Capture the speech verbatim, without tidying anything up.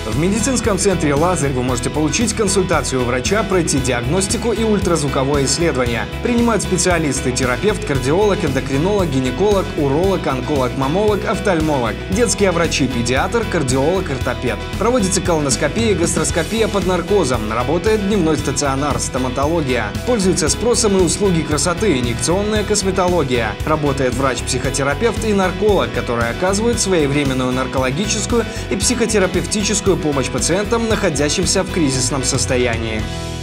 В медицинском центре «Лазарь» вы можете получить консультацию у врача, пройти диагностику и ультразвуковое исследование. Принимают специалисты: терапевт, кардиолог, эндокринолог, гинеколог, уролог, онколог, мамолог, офтальмолог, детские врачи, педиатр, кардиолог, ортопед. Проводится колоноскопия, гастроскопия под наркозом. Работает дневной стационар, стоматология. Пользуются спросом и услуги красоты, инъекционная косметология. Работает врач-психотерапевт и нарколог, которые оказывают своевременную наркологическую и психотерапевтическую помощь пациентам, находящимся в кризисном состоянии.